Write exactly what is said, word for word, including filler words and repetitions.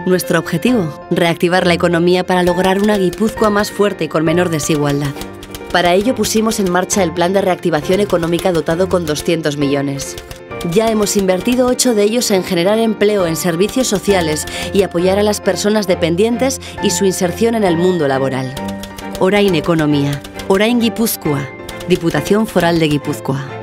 Nuestro objetivo, reactivar la economía para lograr una Guipúzcoa más fuerte y con menor desigualdad. Para ello pusimos en marcha el Plan de Reactivación Económica dotado con doscientos millones. Ya hemos invertido ocho de ellos en generar empleo en servicios sociales y apoyar a las personas dependientes y su inserción en el mundo laboral. Orain Economía. Orain Guipúzcoa. Diputación Foral de Guipúzcoa.